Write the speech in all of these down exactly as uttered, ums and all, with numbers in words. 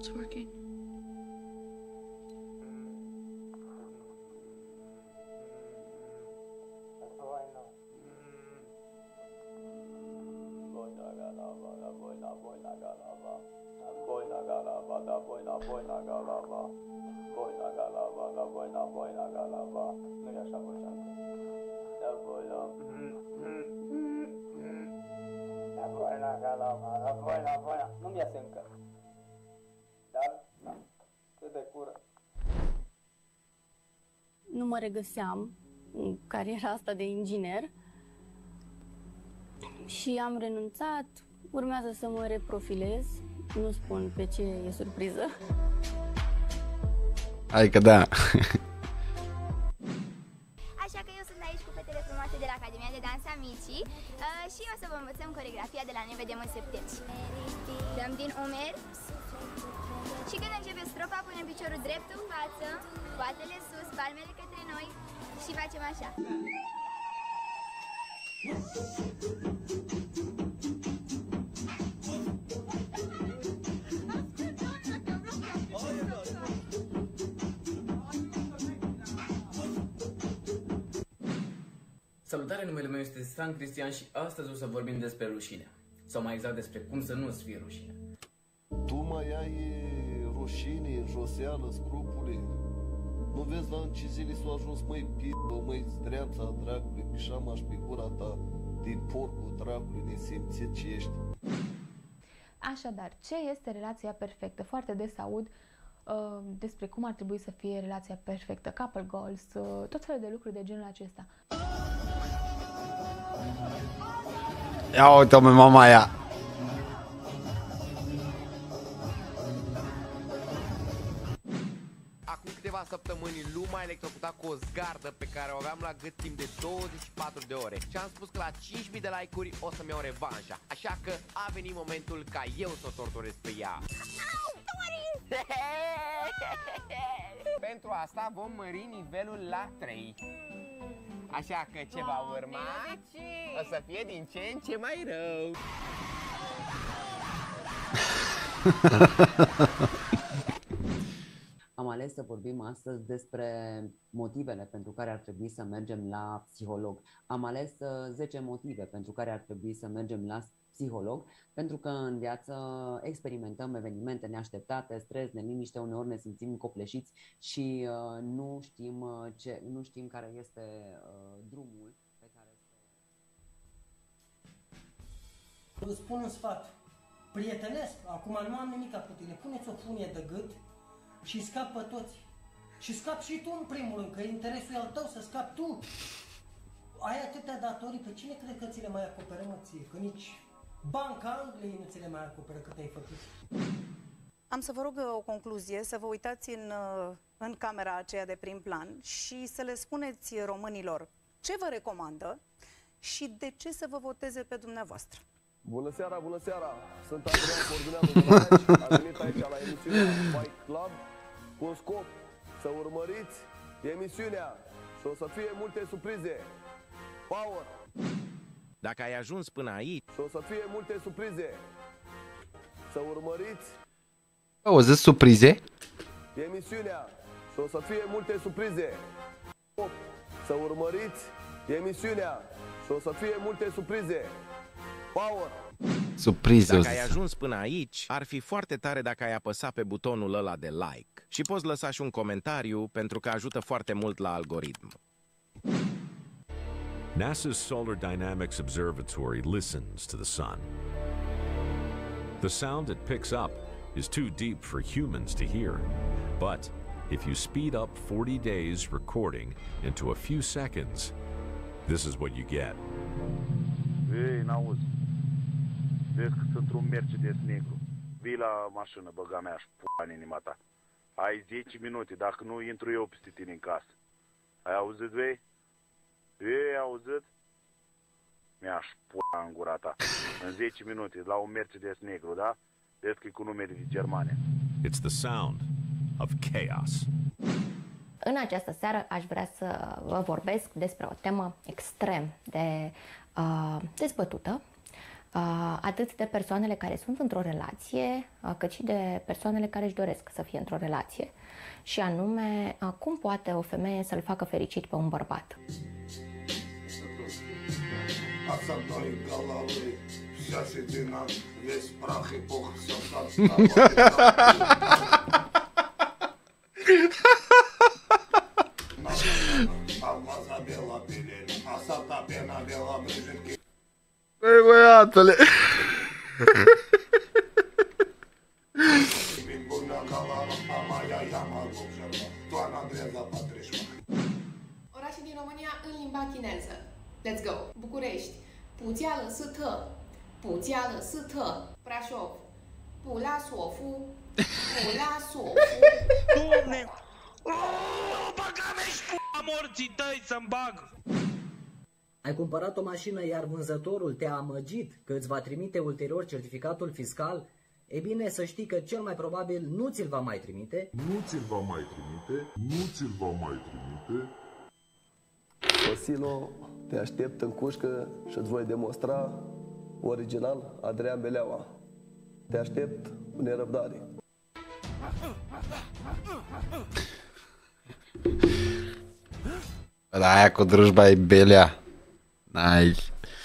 It's working. Nu-mi iese încă. Dar, da, cât de cură. Nu mă regăseam în cariera asta de inginer și am renunțat. Urmează să mă reprofilez. Nu spun pe ce e surpriză. Hai că da. Așa că eu sunt aici cu fetele frumoase de la Academia de Dans Amici uh, și o să vă învățăm coreografia de la Ne vedem în septembrie. Dăm din umeri și când începe strofa punem piciorul drept în față, spatele sus, palmele către noi și facem așa. Salutare, numele meu este Stan Cristian și astăzi o să vorbim despre rușine. Sau mai exact despre cum să nu-ți fie rușine. Tu mai ai rușine, joseală, scrupule? Nu vezi la în ce zile s-a ajuns, măi, p***o, măi, zdreanța dracului, pișama și pe gura ta, de porcul dracului, nesimțit ce ești. Așadar, ce este relația perfectă? Foarte des aud uh, despre cum ar trebui să fie relația perfectă, couple goals, uh, tot felul de lucruri de genul acesta. Ia uite-o, mama aia. Acum câteva săptămâni Lu m-a electrocutat cu o zgardă pe care o aveam la gât timp de douăzeci și patru de ore și am spus că la cinci mii de like-uri o să-mi iau revanșa, așa că a venit momentul ca eu să o torturez pe ea. Pentru asta vom mări nivelul la trei. Așa că ce va urma o să fie din ce în ce mai rău. Am ales să vorbim astăzi despre motivele pentru care ar trebui să mergem la psiholog. Am ales zece motive pentru care ar trebui să mergem la psiholog, pentru că în viață experimentăm evenimente neașteptate, stres, neliniște, uneori ne simțim copleșiți și uh, nu știm uh, ce, nu știm care este uh, drumul pe care să... Îți spun un sfat prietenesc, acum nu am nimic cu tine, puneți o funie de gât și scapă toți. Și scap și tu în primul rând, că interesul e al tău să scapi tu. Ai atâtea datorii, pe cine crede că ți le mai acoperă, mă, ție? Că nici Banca Angliei nu ți le mai acoperă cât ai făcut. Am să vă rog o concluzie, să vă uitați în, în camera aceea de prim plan și să le spuneți românilor ce vă recomandă și de ce să vă voteze pe dumneavoastră. Bună seara, bună seara! Sunt Adrian Corduneanu de la Iași. Am venit aici la emisiunea Fight Club cu un scop să urmăriți emisiunea și o să fie multe surprize. Power! Dacă ai ajuns până aici și o să fie multe surprize. Să urmăriți O zis surprize? emisiunea și o să fie multe surprize. Să urmăriți emisiunea și o să fie multe surprize. Power! Surprize. Dacă ai ajuns până aici, ar fi foarte tare dacă ai apăsat pe butonul ăla de like. Și poți lăsa și un comentariu pentru că ajută foarte mult la algoritm. NASA's Solar Dynamics Observatory listens to the sun. The sound it picks up is too deep for humans to hear. But if you speed up forty days recording into a few seconds, this is what you get. Ei, n-auzi. Vezi că sunt într-un Mercedes negru. Vii la mașină, băga mea și p***a în inima ta. Ai zece minute, dacă nu intru eu peste tine în casă. Ai auzit, vei? Ei, auzit? Mi-aș p***a în gura ta. În zece minute, la un Mercedes negru, da? Vezi că e cu numere de Germania. It's the sound of chaos. În această seară aș vrea să vă vorbesc despre o temă extrem de uh, dezbătută, atât de persoanele care sunt într-o relație, cât și de persoanele care își doresc să fie într-o relație. Și anume, cum poate o femeie să-l facă fericit pe un bărbat. Băi, băiatule! Orașe din România în limba chineză. Let's go! București. Pujială sâtă. Pujială sâtă. Brașov. Pula sofu. Pula sofu. Doamne! Băga-mi-și p***a morții tăi să-mi bag! Ai cumpărat o mașină, iar vânzătorul te-a amăgit că îți va trimite ulterior certificatul fiscal? E bine să știi că cel mai probabil nu ți-l va mai trimite. Nu ți-l va mai trimite. Nu ți-l va mai trimite. Vasilo, te aștept în cușcă și îți voi demonstra original Adrian Beleaua. Te aștept cu nerăbdare. Dar aia cu drujba e Belea. Nice.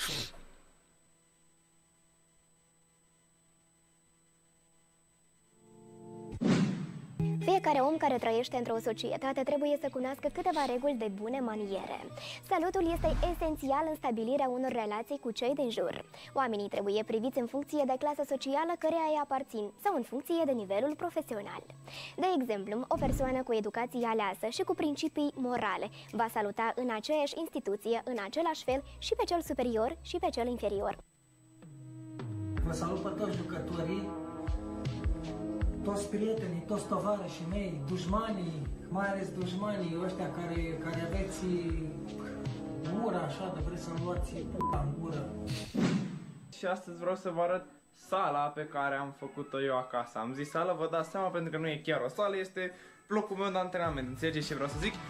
Fiecare om care trăiește într-o societate trebuie să cunoască câteva reguli de bune maniere. Salutul este esențial în stabilirea unor relații cu cei din jur. Oamenii trebuie priviți în funcție de clasă socială căreia îi aparțin sau în funcție de nivelul profesional. De exemplu, o persoană cu educație aleasă și cu principii morale va saluta în aceeași instituție, în același fel, și pe cel superior și pe cel inferior. Vă salut pe toți jucătorii, toți prietenii, toți tovarășii mei, dușmanii, mai ales dușmanii ăștia care, care aveți gura așa de vreți să-mi luați pupa în gură. Și astăzi vreau să vă arăt sala pe care am făcut-o eu acasă. Am zis sală, vă dați seama, pentru că nu e chiar o sală, este blocul meu de antrenament. Înțelegeți ce vreau să zic?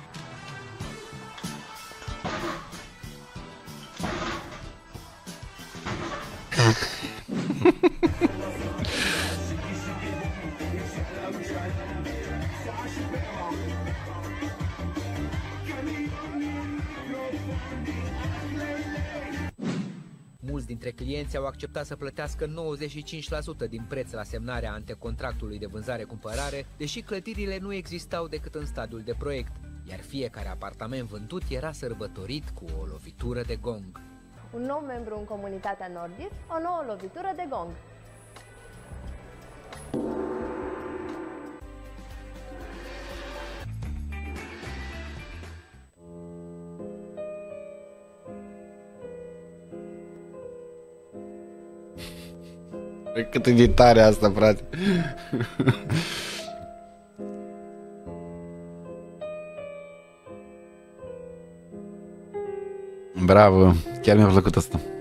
Mulți dintre clienți au acceptat să plătească nouăzeci și cinci la sută din preț la semnarea antecontractului de vânzare-cumpărare, deși clădirile nu existau decât în stadiul de proiect, iar fiecare apartament vândut era sărbătorit cu o lovitură de gong. Un nou membru în comunitatea Nordis, o nouă lovitură de gong. Cât e de tare asta, frate. Bravo, chiar mi-a plăcut asta.